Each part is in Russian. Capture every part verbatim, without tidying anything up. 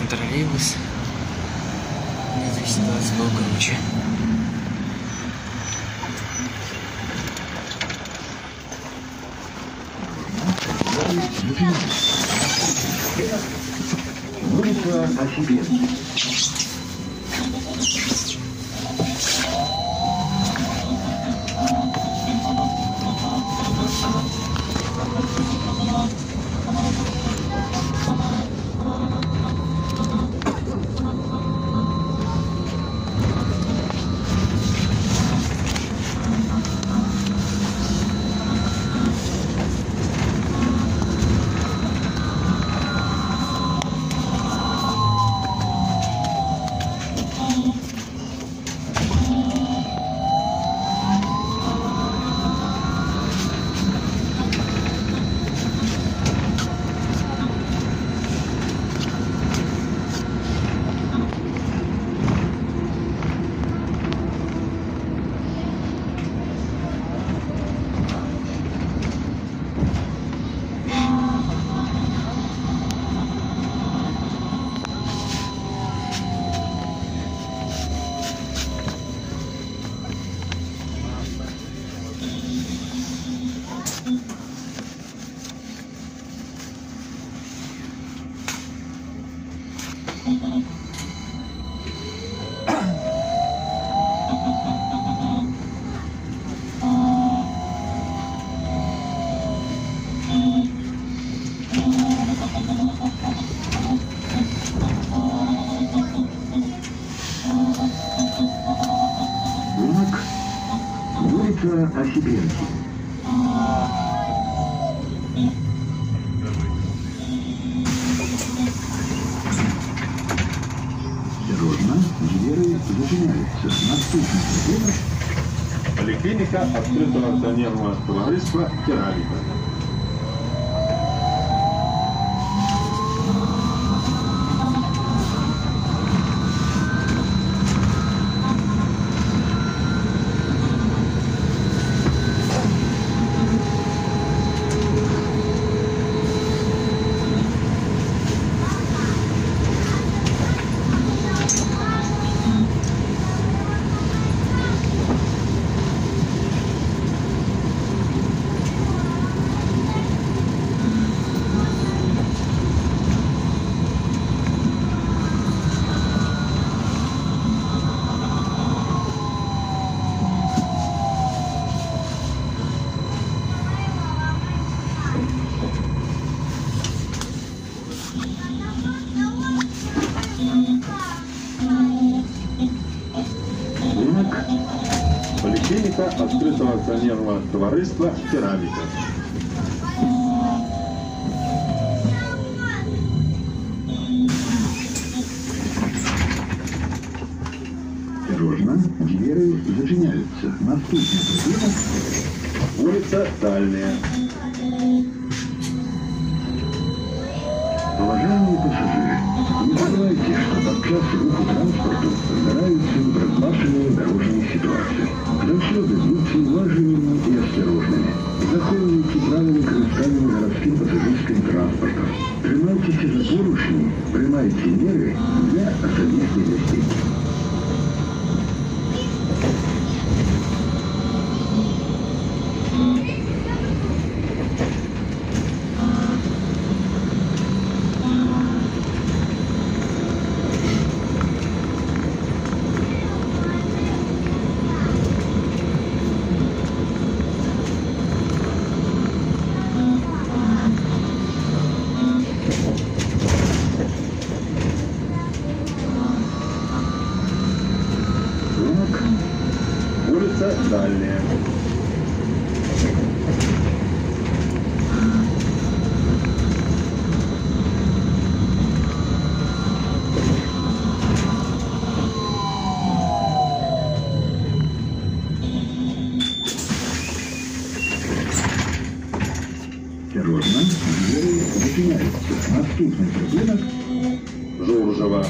троллейбус. Мне двести двадцать был круче. Улица Осипенко. Улица Осипенко. Осторожно, двери зачиняются. Наступный прием. Поликлиника открытого акционерного товариства «Керамика». Поликлиника открытого акционерного товариства «Керамика». Осторожно, двери зачиняются. Наступный прием. Улица Дальняя. Уважаемые пассажиры, не забывайте, что подчас руху транспорту стараются разлашенные дорожные ситуации. Завсёды будьте уважительными и осторожными. Заховывайте правила користування городским пассажирским транспортом. Тримайтеся за поручни, приймайте меры для особистої безпеки. Улица Дальняя. Осторожно, двери зачиняются. Наступный прием. Журжева.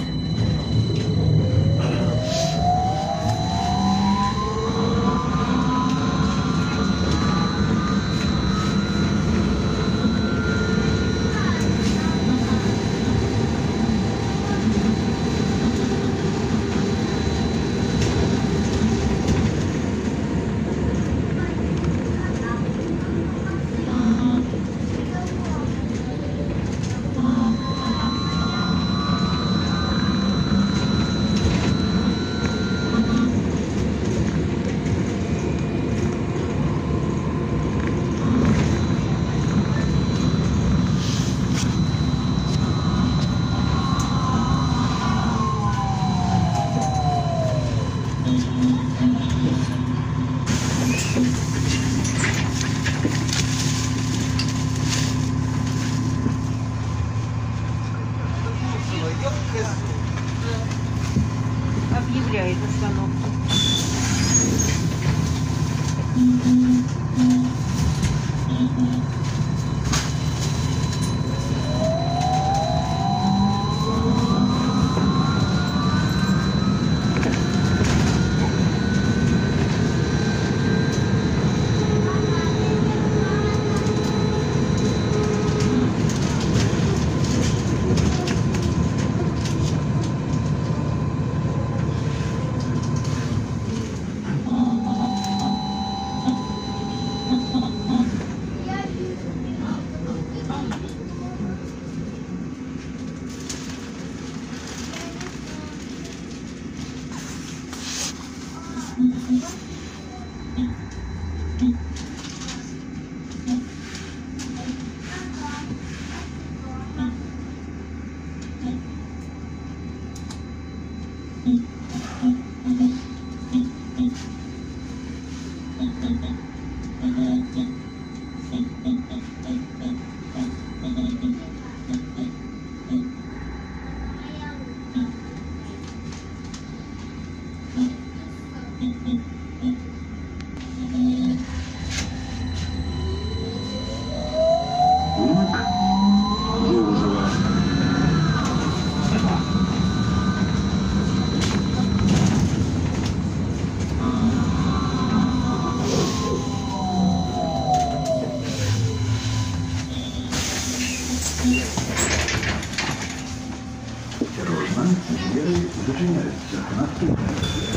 Начинается наступная.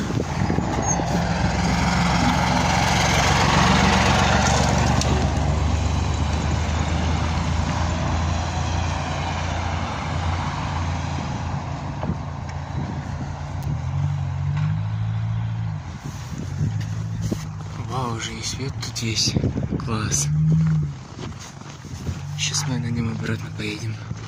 Вау, уже и свет тут есть. Класс. Сейчас мы на нем обратно поедем.